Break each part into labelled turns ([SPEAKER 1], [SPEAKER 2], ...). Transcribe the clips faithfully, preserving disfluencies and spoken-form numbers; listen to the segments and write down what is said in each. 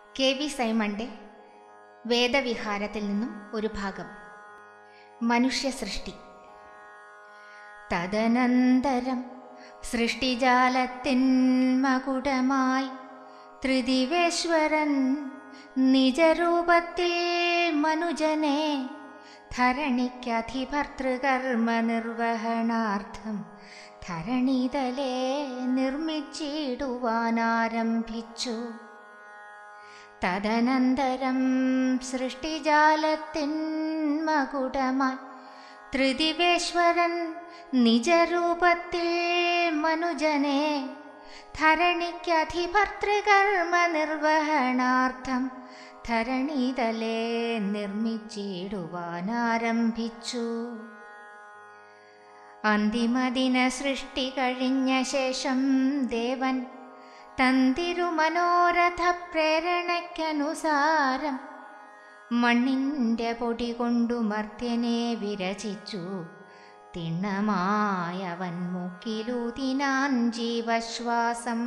[SPEAKER 1] K V സൈമന്റെ വേദവിഹാരത്തിൽ നിന്നും ഒരു ഭാഗം. മനുഷ്യ സൃഷ്ടി. തദനന്തരം സൃഷ്ടിജാലത്തിൻ മകുടമായി ത്രിദിവേശ്വരൻ നിജരൂപത്തിൽ മനുജനെ ധരണിക്കധിഭർതൃകർമ്മ നിർവഹണാർത്ഥം ധരണിതലേ നിർമ്മിച്ചിടുവാനാരംഭിച്ചു. തദനന്തരം സൃഷ്ടിജാലത്തിൻ മകുടമായി ത്രിദിവേശ്വരൻ നിജരൂപത്തിൽ മനുജനെ ധരണിക്കധിഭർതൃകർമ്മ നിർവഹണാർത്ഥം ധരണിതലേ നിർമ്മിച്ചിടുവാനാരംഭിച്ചു. അന്തിമദിന സൃഷ്ടി കഴിഞ്ഞ ശേഷം ദേവൻ തന്തിരുമനോരഥ പ്രേരണയ്ക്കനുസാരം മണ്ണിൻ്റെ പൊടി കൊണ്ടു മർത്യനെ വിരചിച്ചു. തിണ്ണമായവൻ മൂക്കിലൂതിനാൻ ജീവശ്വാസം.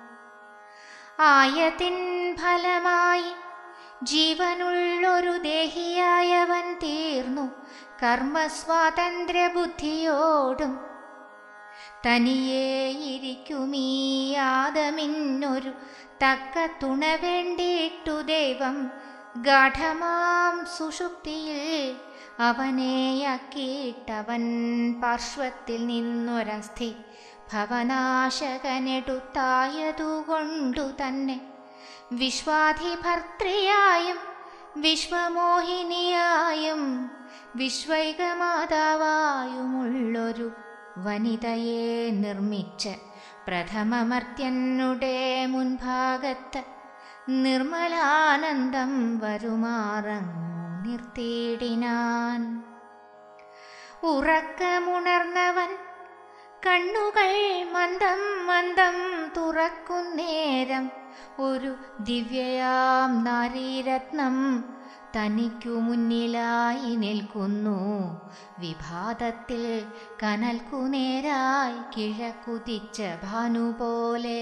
[SPEAKER 1] ആയതിൻ ഫലമായി ജീവനുള്ളൊരു ദേഹിയായവൻ തീർന്നു കർമ്മസ്വാതന്ത്ര്യ ബുദ്ധിയോടും. തനിയേ ഇരിക്കുമീ ആദമിന്നൊരു തക്ക തുണ വേണ്ടിയിട്ടു ദൈവം ഗാഠമാം സുഷുപ്തിയിൽ അവനെയാക്കിയിട്ടവൻ പാർശ്വത്തിൽ നിന്നൊരസ്ഥി ഭവനാശകനെടുത്തായതുകൊണ്ടു തന്നെ വിശ്വാധിഭർത്തൃയായും വിശ്വമോഹിനിയായും വിശ്വൈകമാതാവായുമുള്ളൊരു വനിതയെ നിർമ്മിച്ച പ്രഥമമർത്യനുടെ മുൻഭാഗത്ത് നിർമ്മലാനന്ദം വരുമാറങ്ങു നിർത്തിയിടിനാൻ. ഉറക്കമുണർന്നവൻ കണ്ണുകൾ മന്ദം മന്ദം തുറക്കുന്നേരം ഒരു ദിവ്യയാം നാരീരത്നം തനിക്കു മുന്നിലായി നിൽക്കുന്നു. വിഭാതത്തിൽ കനൽക്കുനേരായി കിഴക്കുതിച്ച ഭാനുപോലെ.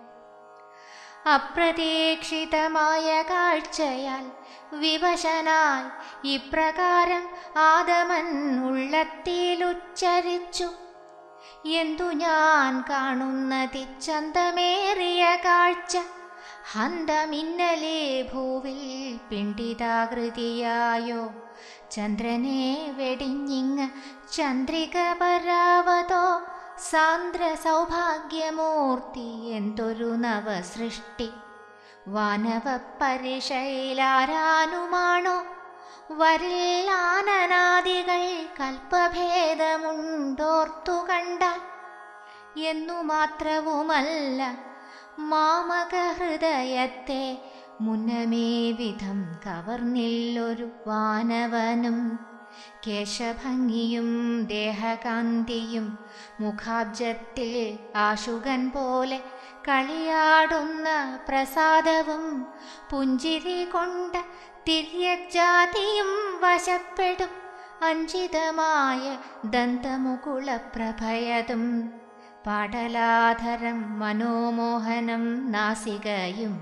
[SPEAKER 1] അപ്രതീക്ഷിതമായ കാഴ്ചയാൽ വിവശനായി ഇപ്രകാരം ആദമൻ ഉള്ളത്തിലുച്ചരിച്ചു. എന്തു ഞാൻ കാണുന്നതിച്ചന്തമേറിയ കാഴ്ച! ഹന്തമിന്നലേ ഭൂവിൽ പിണ്ഡിതാകൃതിയായോ ചന്ദ്രനെ വെടിഞ്ഞിങ് ചന്ദ്രിക പരാവതോ സാന്ദ്ര സൗഭാഗ്യമൂർത്തി! എന്തൊരു നവസൃഷ്ടി! വാനവ പരിശയിലാരാനുമാണോ വരിൽ ആനനാദികൾ കൽപ്പഭേദമുണ്ടോർത്തു കണ്ടാൽ എന്നു മാത്രവുമല്ല മാമക ഹൃദയത്തെ മുന്നമേ വിധം കവർന്നില്ലൊരു വാനവനും. കേശഭംഗിയും ദേഹകാന്തിയും മുഖാബ്ജത്തിൽ ആശുകൻ പോലെ കളിയാടുന്ന പ്രസാദവും പുഞ്ചിരി കൊണ്ട തിര്യജാതിയും വശപ്പെടും അഞ്ചിതമായ ദന്തമുകുളപ്രഭയതും. പാടലാധരം മനോമോഹനം നാസികയും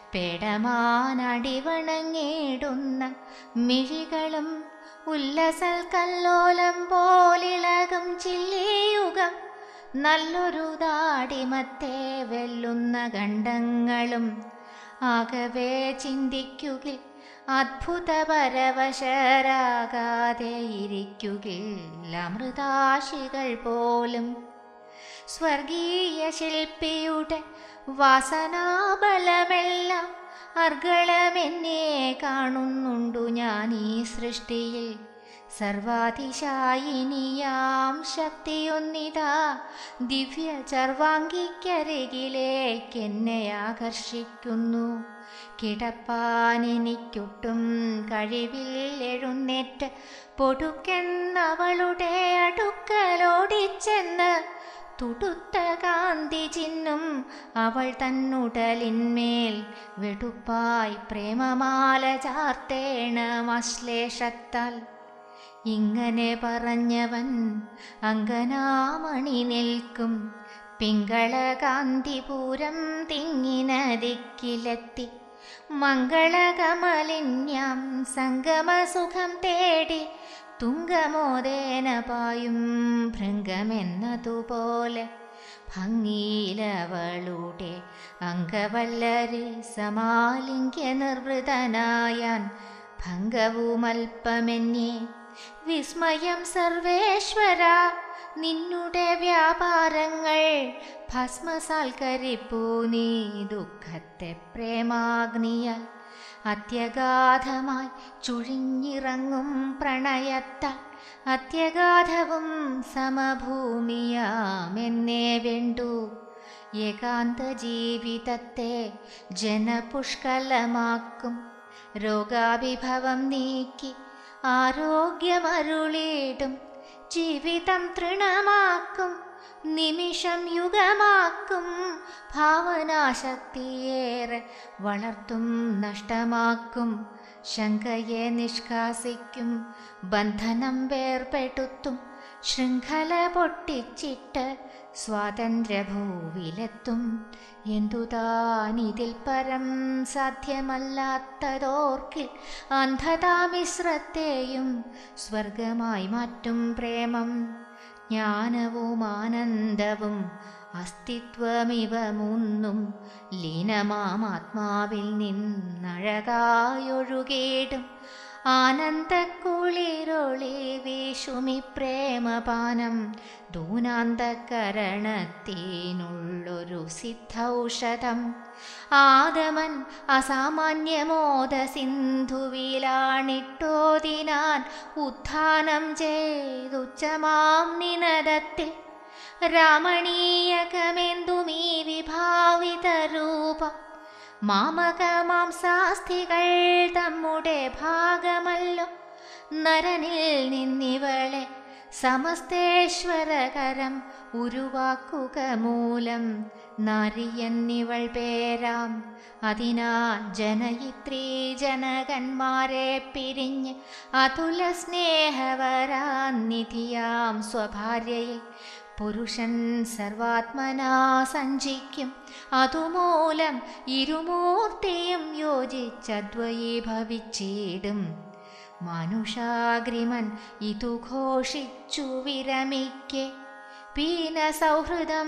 [SPEAKER 1] പേടമാനടിവണങ്ങിടുന്ന മിഴികളും ഉല്ലസൽക്കല്ലോലം പോലിളകും ചില്ലിയുഗം നല്ലൊരു ദാടിമത്തെ വെല്ലുന്ന ഗണ്ഡങ്ങളും. ആകവേ ചിന്തിക്കുകിൽ അദ്ഭുതപരവശരാകാതെ ഇരിക്കുകിൽ അമൃതാശികൾ പോലും. സ്വർഗീയ ശില്പിയുടെ വാസനാബലമെല്ലാം അർഗളമെന്നെ കാണുന്നുണ്ടു ഞാൻ ഈ സൃഷ്ടിയിൽ. സർവാതിശായിനിയാം ശക്തിയൊന്നിതാ ദിവ്യ ചർവാംഗിക്കരികിലേക്കെന്നെ ആകർഷിക്കുന്നു. കിടപ്പാനെനിക്കൊട്ടും കഴിവിൽ എഴുന്നേറ്റ് പൊടുക്കെന്നവളുടെ അടുക്കലോടിച്ചെന്ന് തുടുത്ത കാന്തി ചിന്നും അവൾ തന്നുടലിന്മേൽ വെടുപ്പായി പ്രേമമാല ചാർത്തേണമശ്ലേഷത്താൽ. ഇങ്ങനെ പറഞ്ഞവൻ അങ്കനാമണി നിൽക്കും പിങ്കളകാന്തിപൂരം തിങ്ങിന ദിക്കിലെത്തി മംഗളകമലിന്യാം സംഗമസുഖം തേടി തുങ്കമോദേന പായും ഭൃംഗമെന്നതുപോലെ ഭംഗിയിലവളുടെ അംഗവല്ലരി സമാലിംഗ്യ നിർവൃതനായാൻ ഭംഗവുമൽപ്പമെന്നേ. വിസ്മയം സർവേശ്വര നിന്നുടെ വ്യാപാരങ്ങൾ ഭസ്മസാൽക്കരിപ്പൂ നീ ദുഃഖത്തെ പ്രേമാഗ്നിയാൽ. അത്യഗാധമായി ചുഴിഞ്ഞിറങ്ങും പ്രണയത്താൽ അത്യഗാധവും സമഭൂമിയാമെന്നേ വേണ്ടു. ഏകാന്ത ജീവിതത്തെ ജനപുഷ്കലമാക്കും രോഗാഭിഭവം നീക്കി ആരോഗ്യമരുളിടും. ജീവിതം തൃണമാക്കും നിമിഷം യുഗമാക്കും. ഭാവനാശക്തിയേറെ വളർത്തും നഷ്ടമാക്കും. ശങ്കയെ നിഷ്കാസിക്കും ബന്ധനം വേർപെടുത്തും. ശൃംഖല പൊട്ടിച്ചിട്ട് സ്വാതന്ത്ര്യഭൂവിലെത്തും. എന്തുതാനിതിൽ പരം സാധ്യമല്ലാത്തതോർക്കിൽ അന്ധതാമിശ്രത്തെയും സ്വർഗമായി മാറ്റും പ്രേമം. ജ്ഞാനവും ആനന്ദവും അസ്തിത്വമിവ മൂന്നും ലീനമാത്മാവിൽ നിന്നഴകായൊഴുകേടും. ആനന്ദക്കുളിരൊളി വീശുമി പ്രേമപാനം ദൂനാന്തകരണത്തിനുള്ളൊരു സിദ്ധൌഷധം. ആദമൻ അസാമാന്യമോദ സിന്ധുവിലാണിട്ടോതിനാൻ ഉത്ഥാനം ചെയ്തുച്ചമാം നിനദത്തിൽ. രാമണീയകമെന്തുമീ വിഭാവിത രൂപം മാമകമാംസാസ്ഥികൾ തമ്മുടെ ഭാഗമല്ലോ. നരനിൽ നിന്നിവളെ സമസ്തേശ്വരകരം ഉരുവാക്കുക മൂലം നാരിയെന്നിവൾ പേരാം. അതിനാൽ ജനയിത്രീ ജനകന്മാരെ പിരിഞ്ഞ് അതുല സ്നേഹവരാനിധിയാം സ്വഭാര്യയെ പുരുഷൻ സർവാത്മനാ സഞ്ചിക്കും. അതുമൂലം ഇരുമൂർത്തിയും യോജിച്ചദ്വൈഭവിച്ചിടും. മാനുഷാഗ്രിമൻ ഇതു ഘോഷിച്ചു വിരമിക്കെ പീന സൗഹൃദം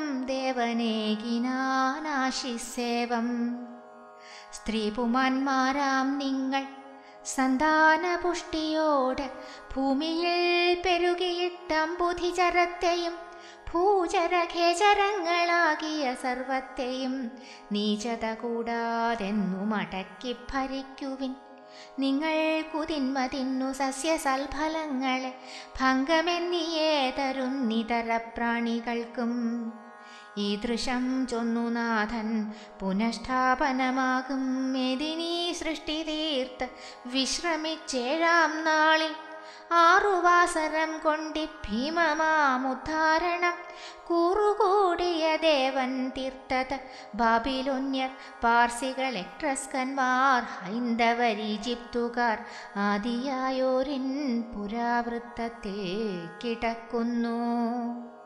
[SPEAKER 1] ദേവനേകിനാനാശിസേവം. സ്ത്രീപുമാന്മാരാം നിങ്ങൾ സന്താനപുഷ്ടിയോട് ഭൂമിയിൽ പെരുകിയിട്ടമ്പുധിചരത്തെയും ഭൂചരഖേചരങ്ങളാകിയ സർവത്തെയും നീചത കൂടാതെന്നു മടക്കി ഭരിക്കുവിൻ. നിങ്ങൾക്കു തിന്മ തിന്നു സസ്യസൽഫലങ്ങളെ ഭംഗമെന്നിയേ തരുന്നിതര പ്രാണികൾക്കും. ഈദൃശം ചൊന്നുനാഥൻ പുനഃസ്ഥാപനമാകും മേദിനീ സൃഷ്ടി തീർത്ത് വിശ്രമിച്ചേഴാം നാളിൽ. ആറുവാസരം കൊണ്ടി ഭീമമാമുദ്ധാരണം കൂറുകൂടിയ ദേവൻ തീർത്തത് ബാബിലോന്യർ പാർസികൾ എട്രസ്കന്മാർ ഹൈന്ദവർ ഈജിപ്തുകാർ ആദിയായോരിൻ പുരാവൃത്തത്തിൽ കിടക്കുന്നു.